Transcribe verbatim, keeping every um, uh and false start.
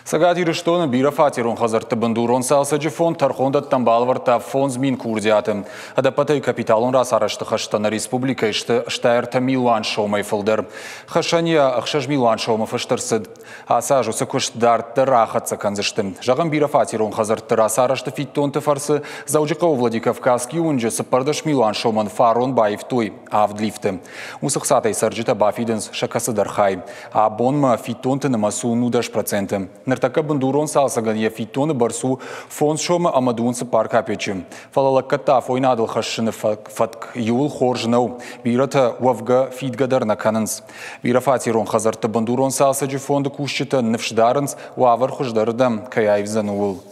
Сагати Риштона бира фатирон хазарты бандурон салсаджи фонд тархондат тамбалварта фонд змин курдиатым. Адапатай капиталон рас арашты хаштана республика ишты штайрта милуан шоумай фылдыр. Хашания ахшаж милуан шоума фыштырсыд. Асажу сакуш дартты рахатса канзыштым. Жаган бира фатирон хазарты рас арашты фиттонты фарсы заужикау Владикавказский унджи сапардаш милуан шоуман фарон баевтуй авдлифты. Усахсатай сарджита бафиденс шакасыдархай. А бонма фиттонты намасу нудаш проценты. Нартака бандурон салсаган я фитоны барсу фонд шома амадунцы паркапечим. Фалала ката фойнадыл хашшыны фатк юл хоржнау. Бирата вавга фитгадар на кананс. Бира фатирон хазарты бандурон салсаджи фонды кушчита невшдаранс вавар хуждардам каяйв зануыл.